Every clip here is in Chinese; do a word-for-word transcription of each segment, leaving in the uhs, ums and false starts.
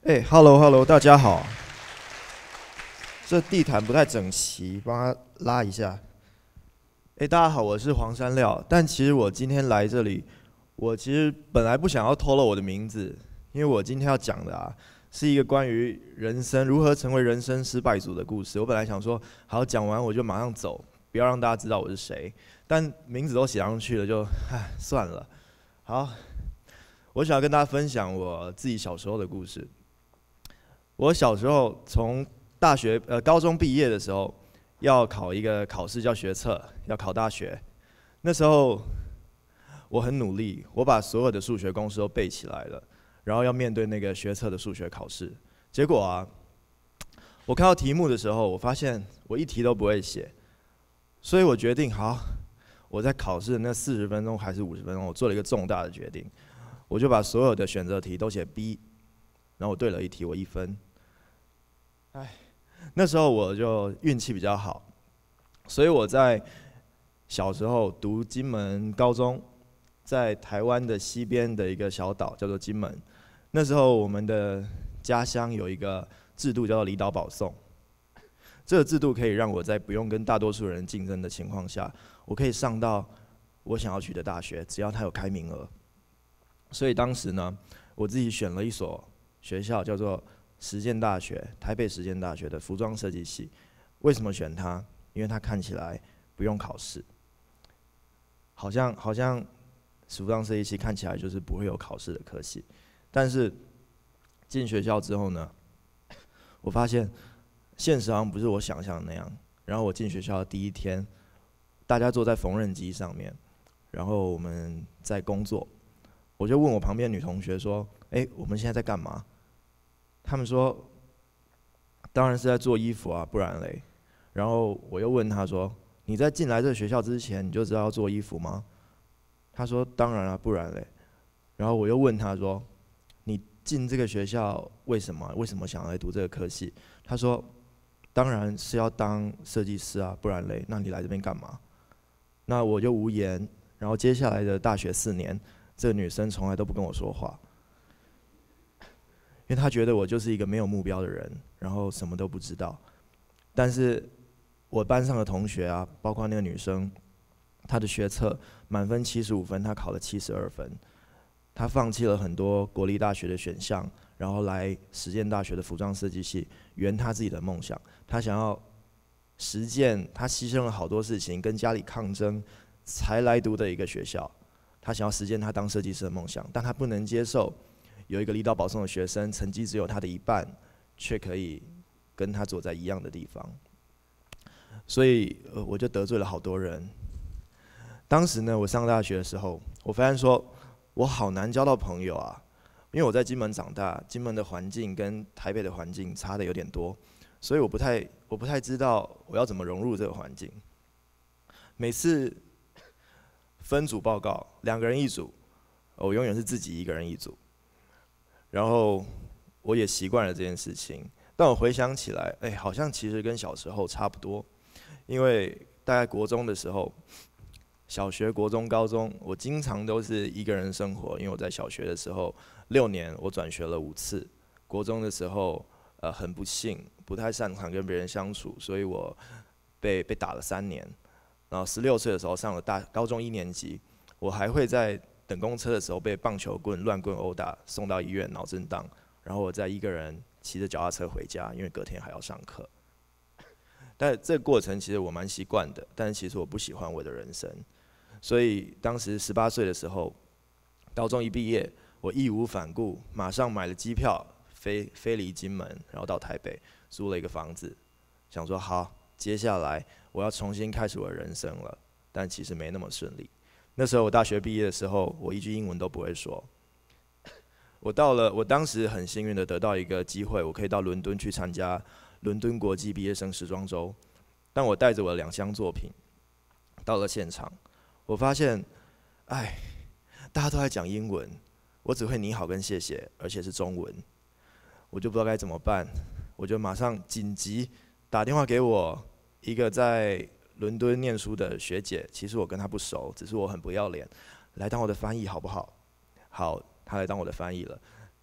哎，Hello Hello，大家好。这地毯不太整齐，帮他拉一下。哎，大家好，我是黄山料。但其实我今天来这里，我其实本来不想要透露我的名字，因为我今天要讲的啊，是一个关于人生如何成为人生失败组的故事。我本来想说，好，讲完我就马上走，不要让大家知道我是谁。但名字都写上去了就，唉，算了。好，我想要跟大家分享我自己小时候的故事。我小时候从大学呃高中毕业的时候，要考一个考试叫学测，要考大学。那时候我很努力，我把所有的数学公式都背起来了，然后要面对那个学测的数学考试。结果啊，我看到题目的时候，我发现我一题都不会写，所以我决定好，我在考试的那四十分钟还是五十分钟，我做了一个重大的决定，我就把所有的选择题都写 B， 然后我对了一题，我一分。唉，那时候我就运气比较好，所以我在小时候读金门高中，在台湾的西边的一个小岛叫做金门。那时候我们的家乡有一个制度叫做离岛保送，这个制度可以让我在不用跟大多数人竞争的情况下，我可以上到我想要去的大学，只要它有开名额。所以当时呢，我自己选了一所学校叫做实践大学，台北实践大学的服装设计系。为什么选它？因为它看起来不用考试，好像好像服装设计系看起来就是不会有考试的科系。但是进学校之后呢，我发现现实好像不是我想象的那样。然后我进学校的第一天，大家坐在缝纫机上面，然后我们在工作。我就问我旁边女同学说：“哎，我们现在在干嘛？”他们说：“当然是在做衣服啊，不然嘞。”然后我又问他说：“你在进来这个学校之前，你就知道要做衣服吗？”他说：“当然啊，不然嘞。”然后我又问他说：“你进这个学校为什么？为什么想来读这个科系？”他说：“当然是要当设计师啊，不然嘞，那你来这边干嘛？”那我就无言。然后接下来的大学四年，这个女生从来都不跟我说话。因为他觉得我就是一个没有目标的人，然后什么都不知道。但是我班上的同学啊，包括那个女生，她的学测满分七十五分，她考了七十二分。她放弃了很多国立大学的选项，然后来实践大学的服装设计系，圆她自己的梦想。她想要实践，她牺牲了好多事情，跟家里抗争，才来读的一个学校。她想要实践她当设计师的梦想，但她不能接受有一个离岛保送的学生，成绩只有他的一半，却可以跟他坐在一样的地方，所以呃我就得罪了好多人。当时呢，我上大学的时候，我发现说我好难交到朋友啊，因为我在金门长大，金门的环境跟台北的环境差的有点多，所以我不太我不太知道我要怎么融入这个环境。每次分组报告，两个人一组，我永远是自己一个人一组。然后我也习惯了这件事情，但我回想起来，哎，好像其实跟小时候差不多，因为大概国中的时候，小学、国中、高中，我经常都是一个人生活，因为我在小学的时候六年我转学了五次，国中的时候呃很不幸，不太擅长跟别人相处，所以我被被打了三年，然后十六岁的时候上了大高中一年级，我还会在等公车的时候被棒球棍乱棍殴打，送到医院脑震荡，然后我再一个人骑着脚踏车回家，因为隔天还要上课。但这个过程其实我蛮习惯的，但是其实我不喜欢我的人生，所以当时十八岁的时候，高中一毕业，我义无反顾，马上买了机票飞飞离金门，然后到台北租了一个房子，想说好，接下来我要重新开始我的人生了，但其实没那么顺利。那时候我大学毕业的时候，我一句英文都不会说。我到了，我当时很幸运的得到一个机会，我可以到伦敦去参加伦敦国际毕业生时装周。当我带着我的两箱作品到了现场，我发现，哎，大家都在讲英文，我只会你好跟谢谢，而且是中文，我就不知道该怎么办，我就马上紧急打电话给我一个在伦敦念书的学姐，其实我跟她不熟，只是我很不要脸，来当我的翻译好不好？好，她来当我的翻译了。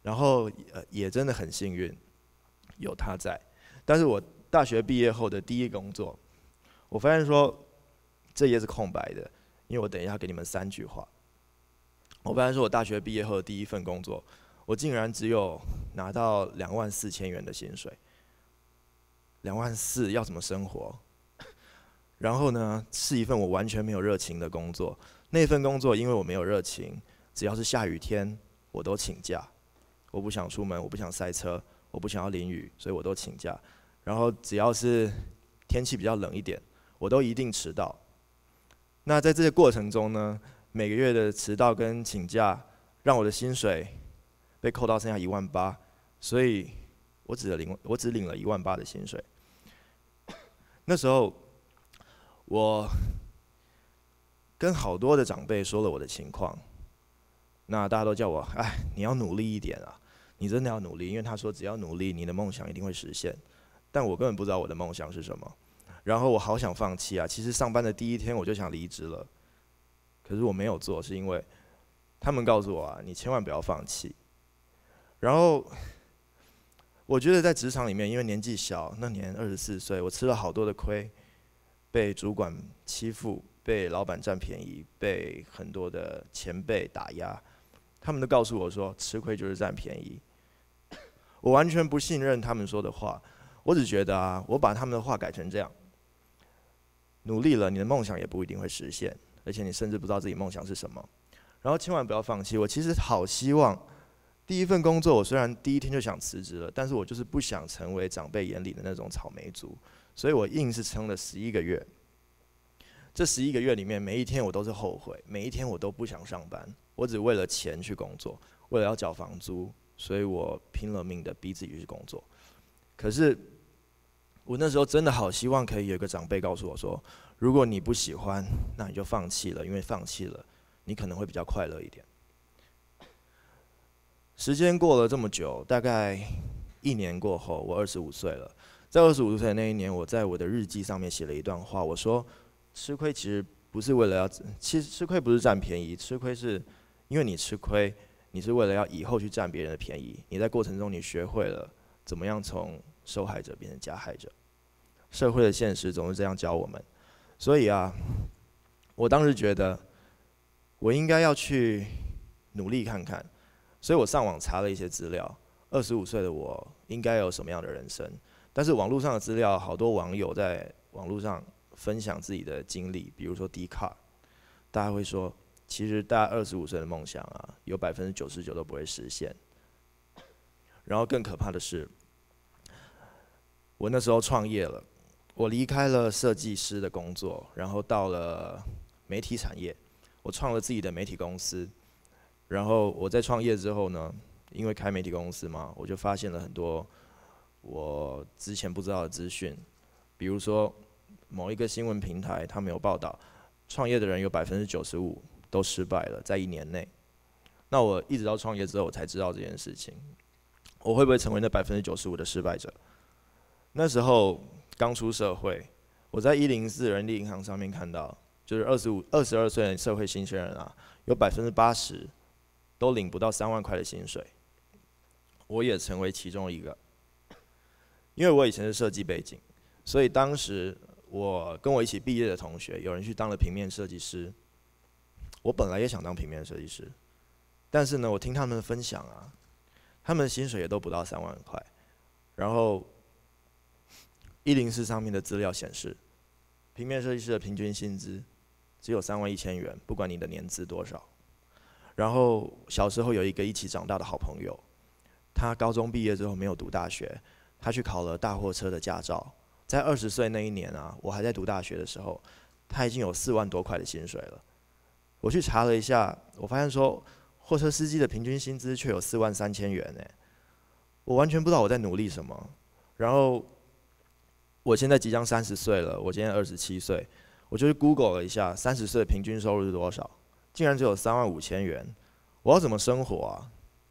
然后呃也真的很幸运有他在。但是我大学毕业后的第一工作，我发现说这页是空白的，因为我等一下给你们三句话。我发现说我大学毕业后的第一份工作，我竟然只有拿到两万四千元的薪水。两万四要怎么生活？然后呢，是一份我完全没有热情的工作。那份工作因为我没有热情，只要是下雨天我都请假。我不想出门，我不想塞车，我不想要淋雨，所以我都请假。然后只要是天气比较冷一点，我都一定迟到。那在这个过程中呢，每个月的迟到跟请假，让我的薪水被扣到剩下一万八，所以我只领我只领了一万八的薪水。那时候我跟好多的长辈说了我的情况，那大家都叫我，哎，你要努力一点啊，你真的要努力，因为他说只要努力，你的梦想一定会实现。但我根本不知道我的梦想是什么，然后我好想放弃啊！其实上班的第一天我就想离职了，可是我没有做，是因为他们告诉我啊，你千万不要放弃。然后我觉得在职场里面，因为年纪小，那年二十四岁，我吃了好多的亏，被主管欺负，被老板占便宜，被很多的前辈打压，他们都告诉我说，吃亏就是占便宜。我完全不信任他们说的话，我只觉得啊，我把他们的话改成这样：努力了，你的梦想也不一定会实现，而且你甚至不知道自己梦想是什么。然后千万不要放弃。我其实好希望。第一份工作，我虽然第一天就想辞职了，但是我就是不想成为长辈眼里的那种草莓族，所以我硬是撑了十一个月。这十一个月里面，每一天我都是后悔，每一天我都不想上班，我只为了钱去工作，为了要缴房租，所以我拼了命的逼自己去工作。可是我那时候真的好希望可以有一个长辈告诉我说，如果你不喜欢，那你就放弃了，因为放弃了，你可能会比较快乐一点。时间过了这么久，大概一年过后，我二十五岁了。在二十五岁的那一年，我在我的日记上面写了一段话，我说：吃亏其实不是为了要，其实吃亏不是占便宜，吃亏是因为你吃亏，你是为了要以后去占别人的便宜。你在过程中，你学会了怎么样从受害者变成加害者。社会的现实总是这样教我们，所以啊，我当时觉得我应该要去努力看看。所以我上网查了一些资料，二十五岁的我应该有什么样的人生？但是网络上的资料，好多网友在网络上分享自己的经历，比如说 Dcard， 大家会说，其实大家二十五岁的梦想啊，有百分之九十九都不会实现。然后更可怕的是，我那时候创业了，我离开了设计师的工作，然后到了媒体产业，我创了自己的媒体公司。然后我在创业之后呢，因为开媒体公司嘛，我就发现了很多我之前不知道的资讯，比如说某一个新闻平台他们有报道，创业的人有百分之九十五都失败了，在一年内。那我一直到创业之后，我才知道这件事情，我会不会成为那百分之九十五的失败者？那时候刚出社会，我在一零四人力银行上面看到，就是二十五、二十二岁的社会新鲜人啊，有百分之八十。都领不到三万块的薪水，我也成为其中一个。因为我以前是设计背景，所以当时我跟我一起毕业的同学，有人去当了平面设计师。我本来也想当平面设计师，但是呢，我听他们的分享啊，他们的薪水也都不到三万块。然后一零四上面的资料显示，平面设计师的平均薪资只有三万一千元，不管你的年资多少。然后小时候有一个一起长大的好朋友，他高中毕业之后没有读大学，他去考了大货车的驾照。在二十岁那一年啊，我还在读大学的时候，他已经有四万多块的薪水了。我去查了一下，我发现说货车司机的平均薪资却有四万三千元呢。我完全不知道我在努力什么。然后我现在即将三十岁了，我今年二十七岁，我就去 Google 了一下，三十岁的平均收入是多少？竟然只有三万五千元，我要怎么生活啊？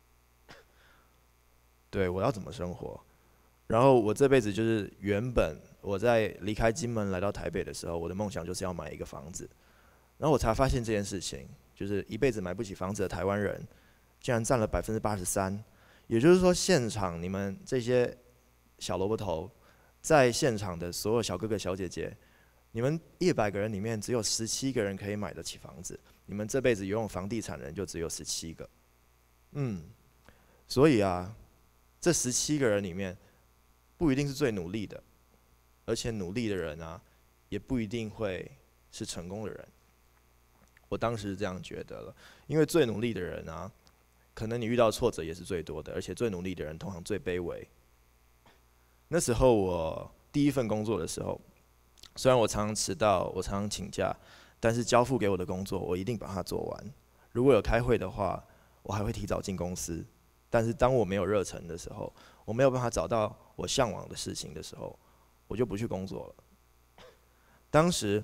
对，我要怎么生活？然后我这辈子就是原本我在离开金门来到台北的时候，我的梦想就是要买一个房子。然后我才发现这件事情，就是一辈子买不起房子的台湾人，竟然占了百分之八十三。 也就是说，现场你们这些小萝卜头，在现场的所有小哥哥小姐姐，你们一百个人里面只有十七个人可以买得起房子，你们这辈子拥有房地产人就只有十七个。嗯，所以啊，这十七个人里面，不一定是最努力的，而且努力的人啊，也不一定会是成功的人。我当时是这样觉得了，因为最努力的人啊，可能你遇到挫折也是最多的，而且最努力的人通常最卑微。那时候我第一份工作的时候，虽然我常常迟到，我常常请假，但是交付给我的工作，我一定把它做完。如果有开会的话，我还会提早进公司。但是当我没有热忱的时候，我没有办法找到我向往的事情的时候，我就不去工作了。当时，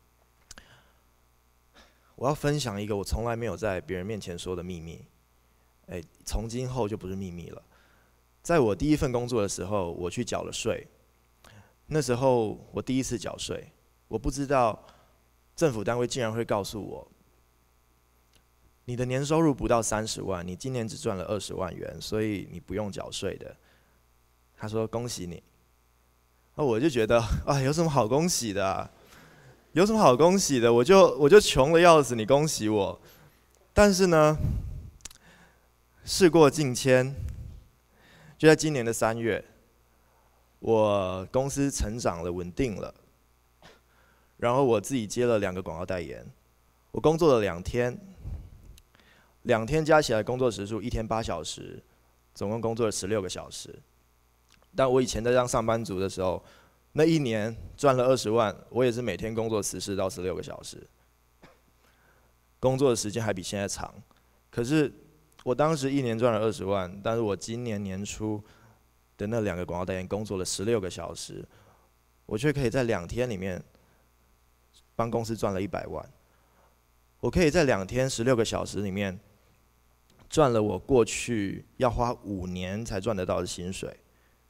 我要分享一个我从来没有在别人面前说的秘密，哎，从今后就不是秘密了。在我第一份工作的时候，我去缴了税。那时候我第一次缴税，我不知道政府单位竟然会告诉我，你的年收入不到三十万，你今年只赚了二十万元，所以你不用缴税的。他说恭喜你。那我就觉得啊，有什么好恭喜的啊？有什么好恭喜的？我就我就穷的要死，你恭喜我。但是呢，事过境迁，就在今年的三月，我公司成长了，稳定了，然后我自己接了两个广告代言，我工作了两天，两天加起来工作时数一天八小时，总共工作了十六个小时。但我以前在当上班族的时候，那一年赚了二十万，我也是每天工作十四到十六个小时，工作的时间还比现在长。可是我当时一年赚了二十万，但是我今年年初的那两个广告代言工作了十六个小时，我却可以在两天里面帮公司赚了一百万。我可以在两天十六个小时里面赚了我过去要花五年才赚得到的薪水。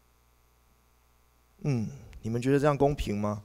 嗯，你们觉得这样公平吗？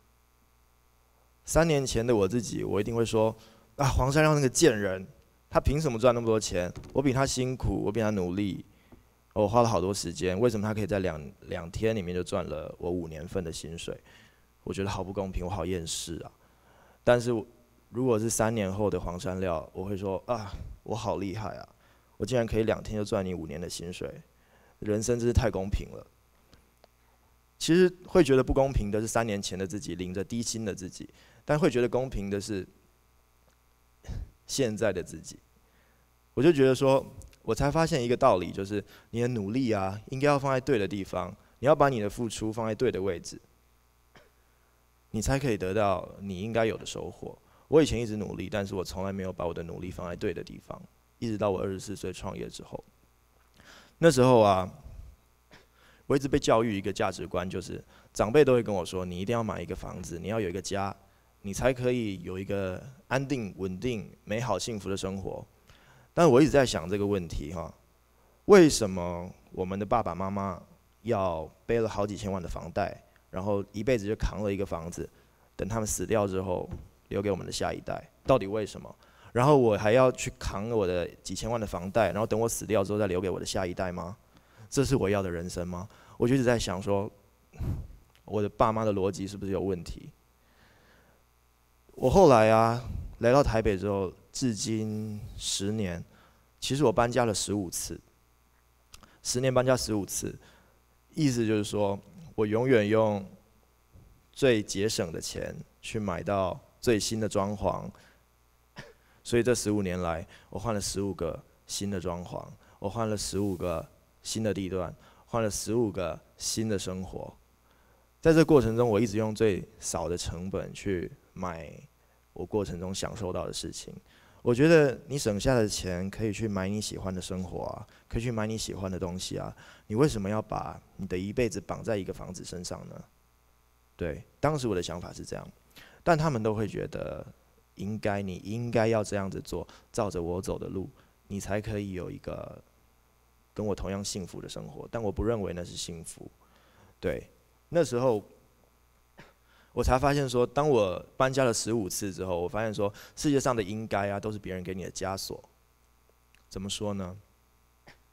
三年前的我自己，我一定会说啊，黄山亮那个贱人，他凭什么赚那么多钱？我比他辛苦，我比他努力，我花了好多时间，为什么他可以在两两天里面就赚了我五年份的薪水？我觉得好不公平，我好厌世啊！但是如果是三年后的黄山料，我会说啊，我好厉害啊！我竟然可以两天就赚你五年的薪水，人生真是太公平了。其实会觉得不公平的是三年前的自己，领着低薪的自己，但会觉得公平的是现在的自己。我就觉得说，我才发现一个道理，就是你的努力啊，应该要放在对的地方，你要把你的付出放在对的位置，你才可以得到你应该有的收获。我以前一直努力，但是我从来没有把我的努力放在对的地方，一直到我二十四岁创业之后。那时候啊，我一直被教育一个价值观，就是长辈都会跟我说，你一定要买一个房子，你要有一个家，你才可以有一个安定、稳定、美好、幸福的生活。但我一直在想这个问题哈，为什么我们的爸爸妈妈要背了好几千万的房贷，然后一辈子就扛了一个房子，等他们死掉之后留给我们的下一代？到底为什么？然后我还要去扛我的几千万的房贷，然后等我死掉之后再留给我的下一代吗？这是我要的人生吗？我就一直在想说，我的爸妈的逻辑是不是有问题？我后来啊，来到台北之后，至今十年，其实我搬家了十五次，十年搬家十五次，意思就是说我永远用最节省的钱去买到最新的装潢，所以这十五年来，我换了十五个新的装潢，我换了十五个新的地段，换了十五个新的生活。在这过程中，我一直用最少的成本去买我过程中享受到的事情。我觉得你省下的钱可以去买你喜欢的生活啊，可以去买你喜欢的东西啊。你为什么要把你的一辈子绑在一个房子身上呢？对，当时我的想法是这样，但他们都会觉得应该，你应该要这样子做，照着我走的路，你才可以有一个跟我同样幸福的生活。但我不认为那是幸福。对，那时候我才发现说，当我搬家了十五次之后，我发现说，世界上的应该啊，都是别人给你的枷锁。怎么说呢？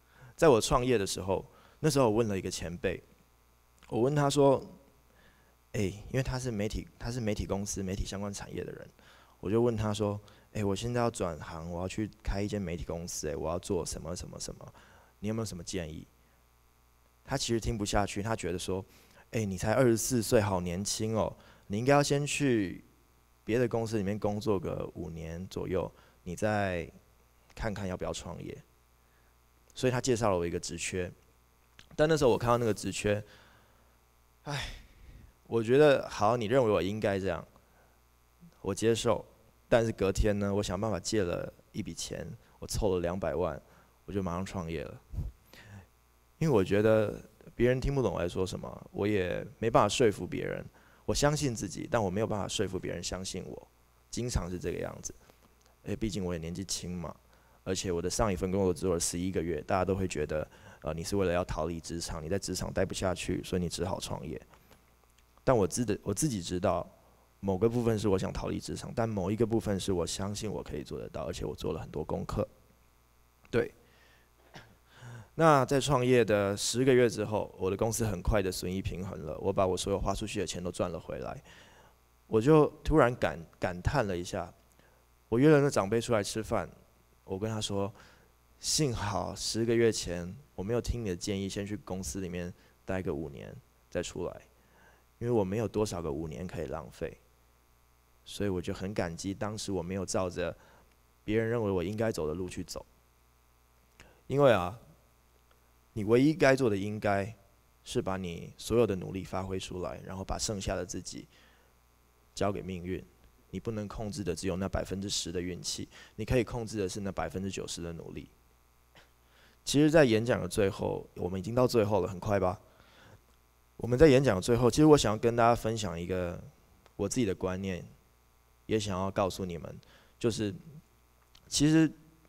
在我创业的时候，那时候我问了一个前辈，我问他说：“哎、欸，因为他是媒体，他是媒体公司媒体相关产业的人，我就问他说：‘哎、欸，我现在要转行，我要去开一间媒体公司、欸，哎，我要做什么什么什么？你有没有什么建议？’他其实听不下去，他觉得说：‘哎、欸，你才二十四岁，好年轻哦，你应该要先去别的公司里面工作个五年左右，你再看看要不要创业。’所以他介绍了我一个职缺，但那时候我看到那个职缺，唉，我觉得好，你认为我应该这样，我接受。但是隔天呢，我想办法借了一笔钱，我凑了两百万，我就马上创业了。因为我觉得别人听不懂我在说什么，我也没办法说服别人。我相信自己，但我没有办法说服别人相信我，经常是这个样子。哎，毕竟我也年纪轻嘛。而且我的上一份工作只做了十一个月，大家都会觉得，呃，你是为了要逃离职场，你在职场待不下去，所以你只好创业。但我自的我自己知道，某个部分是我想逃离职场，但某一个部分是我相信我可以做得到，而且我做了很多功课。对。那在创业的十个月之后，我的公司很快的损益平衡了，我把我所有花出去的钱都赚了回来，我就突然感感叹了一下，我约了那长辈出来吃饭。我跟他说，幸好十个月前我没有听你的建议，先去公司里面待个五年再出来，因为我没有多少个五年可以浪费，所以我就很感激当时我没有照着别人认为我应该走的路去走。因为啊，你唯一该做的应该是把你所有的努力发挥出来，然后把剩下的自己交给命运。你不能控制的只有那百分之十的运气，你可以控制的是那百分之九十的努力。其实，在演讲的最后，我们已经到最后了，很快吧？我们在演讲的最后，其实我想要跟大家分享一个我自己的观念，也想要告诉你们，就是其实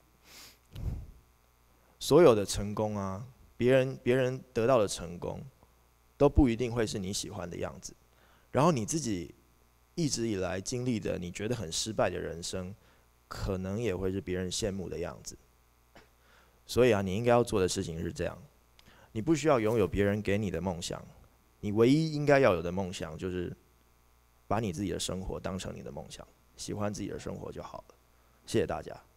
所有的成功啊，别人别人得到的成功，都不一定会是你喜欢的样子，然后你自己一直以来经历的你觉得很失败的人生，可能也会是别人羡慕的样子。所以啊，你应该要做的事情是这样：你不需要拥有别人给你的梦想，你唯一应该要有的梦想就是把你自己的生活当成你的梦想，喜欢自己的生活就好了。谢谢大家。